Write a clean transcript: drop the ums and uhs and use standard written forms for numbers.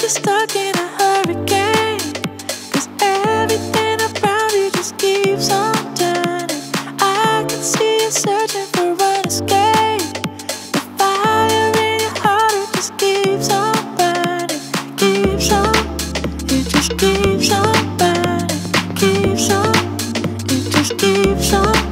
stuck in a hurricane, 'cause everything around you just keeps on turning. I can see you searching for an escape. The fire in your heart, it just keeps on burning. Keeps on, it just keeps on burning. Keeps on, it just keeps on